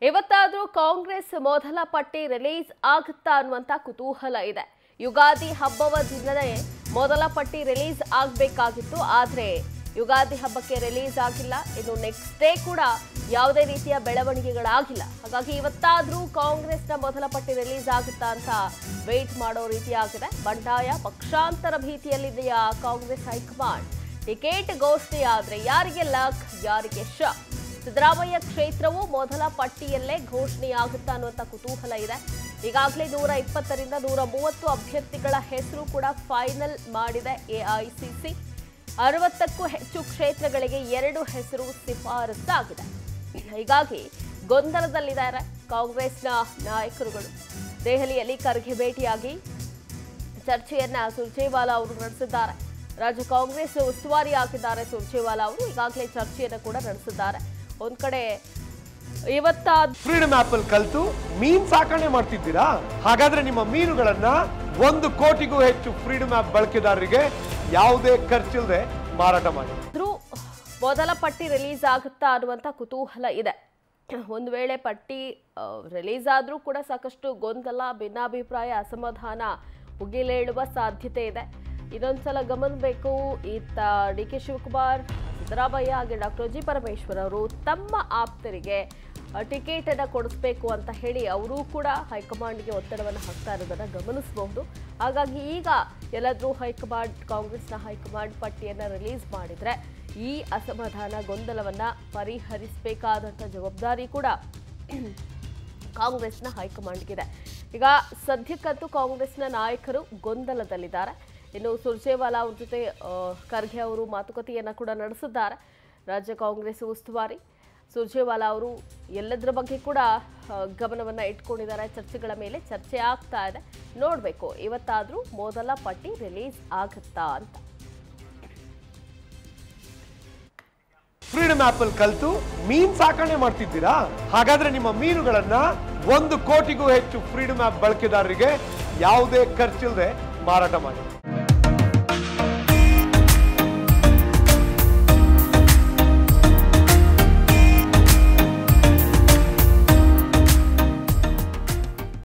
ಇವತ್ತಾದರೂ ಕಾಂಗ್ರೆಸ್ ಮೊದಲ ಪಟ್ಟಿ ರಿಲೀಸ್ ಆಗುತ್ತಾ ಅನ್ನುವಂತ ಕುತೂಹಲ ಇದೆ. ಯುಗಾದಿ ಹಬ್ಬದ ದಿನವೇ ಮೊದಲ ಪಟ್ಟಿ ರಿಲೀಸ್ ಆಗಬೇಕಾಗಿತ್ತು. ಆದರೆ ಯುಗಾದಿ ಹಬ್ಬಕ್ಕೆ ರಿಲೀಸ್ ಆಗಿಲ್ಲ. ಇನ್ನು ನೆಕ್ಸ್ಟ್ ಡೇ ಕೂಡ ಯಾವುದೇ ರೀತಿಯ ಬೆಳವಣಿಗೆಗಳಾಗಿಲ್ಲ. ಹಾಗಾಗಿ ಇವತ್ತಾದರೂ ಕಾಂಗ್ರೆಸ್ನ ಮೊದಲ ಪಟ್ಟಿ ರಿಲೀಸ್ ಆಗುತ್ತಾ ಅಂತ ವೇಟ್ ಮಾಡೋ ರೀತಿ ಆಗಿದೆ. ಬಂಡಾಯ ಪಕ್ಷಾಂತರ ಭೀತಿಯಲ್ಲಿದೆಯಾ ಕಾಂಗ್ರೆಸ್ ಹೈಕಮಾಂಡ್? ಟಿಕೆಟ್ ಘೋಷಣೆ ಆದರೆ ಯಾರಿಗೆ ಲಕ್, ಯಾರಿಗೆ ಶ? ಸಿದ್ದರಾಮಯ್ಯ ಕ್ಷೇತ್ರವು ಮೊದಲ ಪಟ್ಟಿಯಲ್ಲೇ ಘೋಷಣೆಯಾಗುತ್ತಾ ಅನ್ನುವಂಥ ಕುತೂಹಲ ಇದೆ. ಈಗಾಗಲೇ 120ರಿಂದ 130 ಅಭ್ಯರ್ಥಿಗಳ ಹೆಸರು ಕೂಡ ಫೈನಲ್ ಮಾಡಿದೆ ಎಐಸಿಸಿ. 60ಕ್ಕೂ ಹೆಚ್ಚು ಕ್ಷೇತ್ರಗಳಿಗೆ 2 ಹೆಸರು ಶಿಫಾರಸಾಗಿದೆ. ಹೀಗಾಗಿ ಗೊಂದಲದಲ್ಲಿದ್ದಾರೆ ಕಾಂಗ್ರೆಸ್ನ ನಾಯಕರುಗಳು. ದೆಹಲಿಯಲ್ಲಿ ಖರ್ಗೆ ಭೇಟಿಯಾಗಿ ಚರ್ಚೆಯನ್ನ ಸುರ್ಜೇವಾಲಾ ಅವರು ನಡೆಸಿದ್ದಾರೆ. ರಾಜ್ಯ ಕಾಂಗ್ರೆಸ್ ಉಸ್ತುವಾರಿ ಆಗಿದ್ದಾರೆ ಸುರ್ಜೇವಾಲಾ ಅವರು. ಈಗಾಗಲೇ ಚರ್ಚೆಯನ್ನು ಕೂಡ ನಡೆಸಿದ್ದಾರೆ. ಒಂದ್ ಕಡೆ ಫ್ರೀಡಮ್ ಆಪ್ ಅಲ್ಲಿ ಕಲಿತು ಮೀನ್ ಸಾಕಣೆ ಮಾಡ್ತಿದ್ದೀರಾ? ಹಾಗಾದ್ರೆ ನಿಮ್ಮ ಮೀನುಗಳನ್ನ 1 ಕೋಟಿಗೂ ಹೆಚ್ಚು ಫ್ರೀಡಮ್ ಆಪ್ ಬಳಕೆದಾರರಿಗೆ ಯಾವುದೇ ಖರ್ಚಿಲ್ಲದೆ ಮಾರಾಟ ಮಾಡಿ. ಮೊದಲ ಪಟ್ಟಿ ರಿಲೀಸ್ ಆಗುತ್ತಾ ಅನ್ನುವಂತ ಕುತೂಹಲ ಇದೆ. ಒಂದು ವೇಳೆ ಪಟ್ಟಿ ರಿಲೀಸ್ ಆದ್ರೂ ಕೂಡ ಸಾಕಷ್ಟು ಗೊಂದಲ, ಭಿನ್ನಾಭಿಪ್ರಾಯ, ಅಸಮಾಧಾನ ಉಗಿಲೇಳುವ ಸಾಧ್ಯತೆ ಇದೆ. ಇದೊಂದ್ಸಲ ಗಮನಿಸಬೇಕು. ಈತ ಡಿ.ಕೆ. ಶಿವಕುಮಾರ್, ಸಿದ್ದರಾಮಯ್ಯ ಹಾಗೆ ಡಾಕ್ಟರ್ ಜಿ ಪರಮೇಶ್ವರ್ ಅವರು ತಮ್ಮ ಆಪ್ತರಿಗೆ ಟಿಕೆಟ್ ಅನ್ನು ಕೊಡಿಸಬೇಕು ಅಂತ ಹೇಳಿ ಅವರು ಕೂಡ ಹೈಕಮಾಂಡ್ಗೆ ಒತ್ತಡವನ್ನು ಹಾಕ್ತಾ ಇರೋದನ್ನ ಗಮನಿಸಬಹುದು. ಹಾಗಾಗಿ ಈಗ ಎಲ್ಲಾದ್ರೂ ಕಾಂಗ್ರೆಸ್ನ ಹೈಕಮಾಂಡ್ ಪಟ್ಟಿಯನ್ನು ರಿಲೀಸ್ ಮಾಡಿದ್ರೆ ಈ ಅಸಮಾಧಾನ, ಗೊಂದಲವನ್ನ ಪರಿಹರಿಸಬೇಕಾದಂಥ ಜವಾಬ್ದಾರಿ ಕೂಡ ಕಾಂಗ್ರೆಸ್ನ ಹೈಕಮಾಂಡ್ಗಿದೆ. ಈಗ ಸದ್ಯಕ್ಕಂತೂ ಕಾಂಗ್ರೆಸ್ನ ನಾಯಕರು ಗೊಂದಲದಲ್ಲಿದ್ದಾರೆ. ಇನ್ನು ಸುರ್ಜೇವಾಲಾ ಅವ್ರ ಜೊತೆ ಖರ್ಗೆ ಅವರು ಮಾತುಕತೆಯನ್ನ ಕೂಡ ನಡೆಸಿದ್ದಾರೆ. ರಾಜ್ಯ ಕಾಂಗ್ರೆಸ್ ಉಸ್ತುವಾರಿ ಸುರ್ಜೇವಾಲಾ ಅವರು ಎಲ್ಲದರ ಬಗ್ಗೆ ಕೂಡ ಗಮನವನ್ನ ಇಟ್ಕೊಂಡಿದ್ದಾರೆ. ಚರ್ಚೆಗಳ ಮೇಲೆ ಚರ್ಚೆ ಆಗ್ತಾ ಇದೆ. ನೋಡ್ಬೇಕು ಇವತ್ತಾದ್ರೂ ಮೊದಲ ಪಟ್ಟಿ ರಿಲೀಸ್ ಆಗುತ್ತಾ ಅಂತ. ಫ್ರೀಡಮ್ ಆಪ್ ಅಲ್ಲಿ ಕಲಿತು ಮೀನ್ ಸಾಕಣೆ ಮಾಡ್ತಿದ್ದೀರಾ? ಹಾಗಾದ್ರೆ ನಿಮ್ಮ ಮೀನುಗಳನ್ನ 1 ಕೋಟಿಗೂ ಹೆಚ್ಚು ಫ್ರೀಡಮ್ ಆಪ್ ಬಳಕೆದಾರರಿಗೆ ಯಾವುದೇ ಖರ್ಚಿಲ್ಲದೆ ಮಾರಾಟ ಮಾಡಿ.